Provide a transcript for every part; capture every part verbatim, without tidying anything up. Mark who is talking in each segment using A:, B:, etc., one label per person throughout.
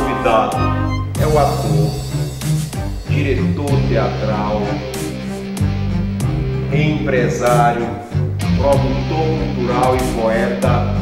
A: convidado é o ator, diretor teatral, empresário, produtor cultural e poeta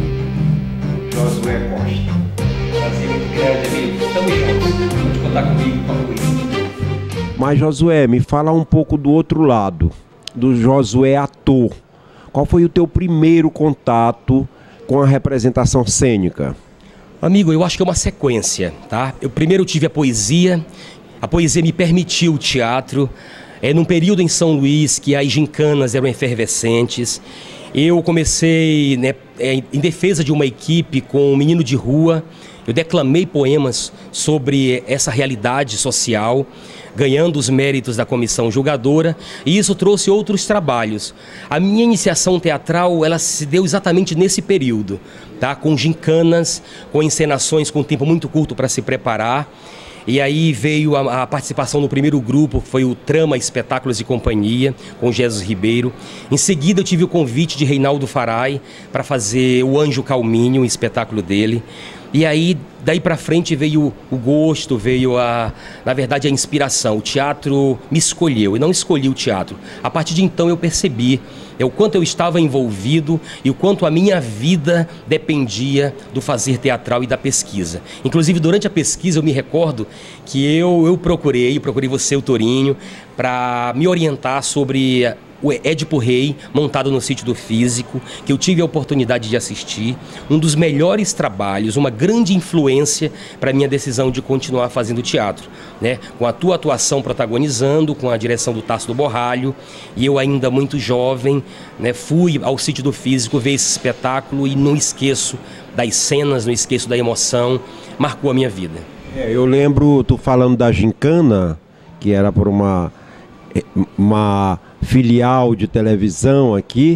A: Josué Costa. Prazer muito grande, amigo. Tamo juntos. Pode contar comigo, por isso.
B: Mas Josué, me fala um pouco do outro lado, do Josué ator. Qual foi o teu primeiro contato com a representação cênica?
C: Amigo, eu acho que é uma sequência, tá? Eu primeiro tive a poesia, a poesia me permitiu o teatro, é, num período em São Luís que as gincanas eram efervescentes. Eu comecei, né, em defesa de uma equipe com um menino de rua, eu declamei poemas sobre essa realidade social, ganhando os méritos da comissão julgadora, e isso trouxe outros trabalhos. A minha iniciação teatral, ela se deu exatamente nesse período, tá? Com gincanas, com encenações com tempo muito curto para se preparar. E aí veio a, a participação no primeiro grupo, que foi o Trama Espetáculos e Companhia, com Jesus Ribeiro. Em seguida eu tive o convite de Reinaldo Farai para fazer o Anjo Calminho, o espetáculo dele. E aí, daí para frente veio o gosto, veio a, na verdade, a inspiração. O teatro me escolheu, e não escolhi o teatro. A partir de então eu percebi é, o quanto eu estava envolvido e o quanto a minha vida dependia do fazer teatral e da pesquisa. Inclusive, durante a pesquisa, eu me recordo que eu, eu procurei, procurei você, o Torinho, para me orientar sobre o Édipo Rei, montado no Sítio do Físico, que eu tive a oportunidade de assistir, um dos melhores trabalhos, uma grande influência para a minha decisão de continuar fazendo teatro, né? Com a tua atuação protagonizando, com a direção do Tasso do Borralho, e eu ainda muito jovem, né, fui ao Sítio do Físico ver esse espetáculo e não esqueço das cenas, não esqueço da emoção, marcou a minha vida.
B: É, eu lembro, tu falando da gincana, que era por uma... uma filial de televisão aqui,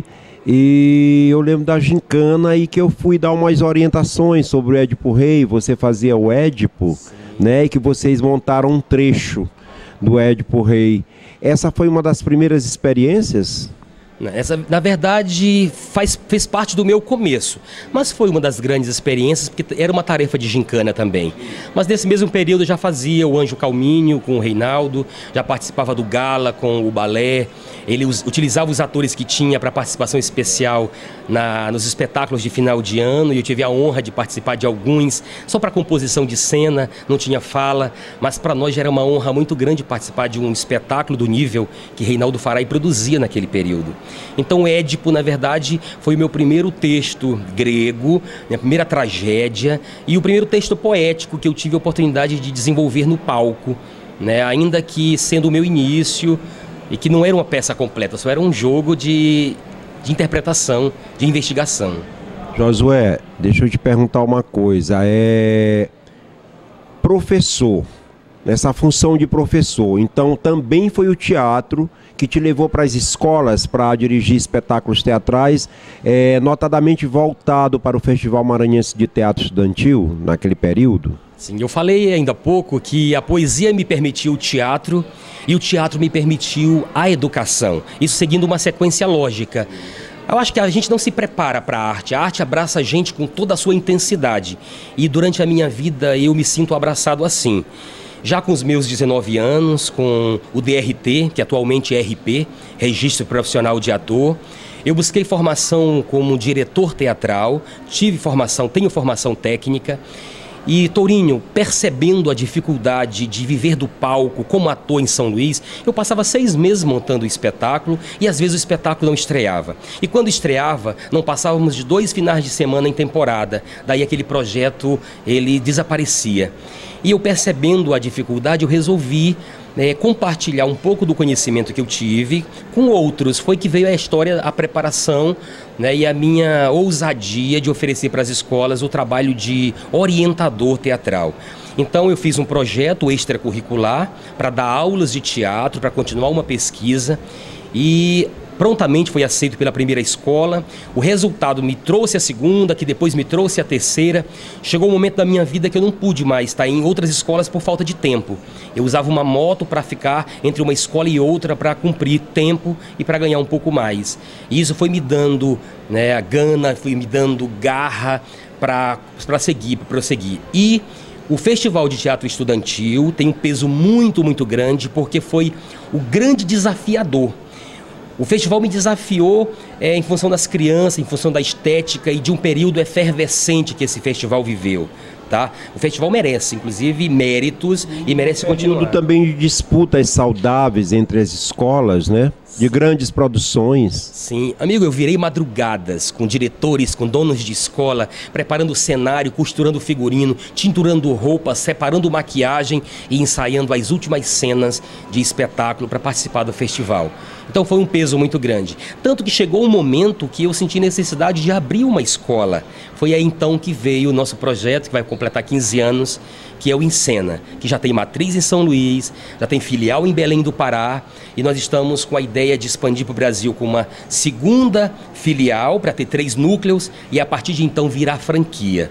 B: e eu lembro da gincana e que eu fui dar umas orientações sobre o Édipo Rei. Você fazia o Édipo, sim, né, e que vocês montaram um trecho do Édipo Rei. Essa foi uma das primeiras experiências?
C: Essa, na verdade, faz, fez parte do meu começo, mas foi uma das grandes experiências, porque era uma tarefa de gincana também. Mas nesse mesmo período eu já fazia o Anjo Calminho com o Reinaldo, já participava do Gala com o balé, ele us, utilizava os atores que tinha para participação especial na, nos espetáculos de final de ano, e eu tive a honra de participar de alguns, só para composição de cena, não tinha fala, mas para nós já era uma honra muito grande participar de um espetáculo do nível que Reinaldo Farai produzia naquele período. Então Édipo, na verdade, foi o meu primeiro texto grego, minha primeira tragédia e o primeiro texto poético que eu tive a oportunidade de desenvolver no palco, né? Ainda que sendo o meu início e que não era uma peça completa, só era um jogo de, de interpretação, de investigação.
B: Josué, deixa eu te perguntar uma coisa, é professor, nessa função de professor, então também foi o teatro que te levou para as escolas para dirigir espetáculos teatrais, é, notadamente voltado para o Festival Maranhense de Teatro Estudantil, naquele período?
C: Sim, eu falei ainda há pouco que a poesia me permitiu o teatro e o teatro me permitiu a educação, isso seguindo uma sequência lógica. Eu acho que a gente não se prepara para a arte, a arte abraça a gente com toda a sua intensidade, e durante a minha vida eu me sinto abraçado assim. Já com os meus dezenove anos, com o D R T, que atualmente é R P, Registro Profissional de Ator, eu busquei formação como diretor teatral, tive formação, tenho formação técnica, e Tourinho, percebendo a dificuldade de viver do palco como ator em São Luís, eu passava seis meses montando o espetáculo e às vezes o espetáculo não estreava. E quando estreava, não passávamos de dois finais de semana em temporada, daí aquele projeto ele desaparecia. E eu percebendo a dificuldade, eu resolvi é, compartilhar um pouco do conhecimento que eu tive com outros. Foi que veio a história, a preparação, né, e a minha ousadia de oferecer para as escolas o trabalho de orientador teatral. Então eu fiz um projeto extracurricular para dar aulas de teatro, para continuar uma pesquisa, e prontamente foi aceito pela primeira escola. O resultado me trouxe a segunda, que depois me trouxe a terceira. Chegou um momento da minha vida que eu não pude mais estar em outras escolas por falta de tempo. Eu usava uma moto para ficar entre uma escola e outra para cumprir tempo e para ganhar um pouco mais. E isso foi me dando, né, a gana, foi me dando garra para seguir, para prosseguir. E O Festival de Teatro Estudantil tem um peso muito, muito grande, porque foi o grande desafiador. O festival me desafiou é, em função das crianças, em função da estética e de um período efervescente que esse festival viveu. Tá? O festival merece, inclusive, méritos e merece continuar.
B: Período também de disputas saudáveis entre as escolas, né? De grandes produções.
C: Sim, amigo, eu virei madrugadas com diretores, com donos de escola, preparando o cenário, costurando figurino, tinturando roupa, separando maquiagem e ensaiando as últimas cenas de espetáculo para participar do festival. Então foi um peso muito grande. Tanto que chegou um momento que eu senti necessidade de abrir uma escola. Foi aí então que veio o nosso projeto, que vai completar quinze anos, que é o Encena, que já tem matriz em São Luís, já tem filial em Belém do Pará, e nós estamos com a ideia de expandir para o Brasil com uma segunda filial, para ter três núcleos, e a partir de então virar franquia.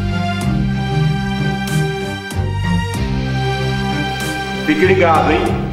A: Fique ligado, hein?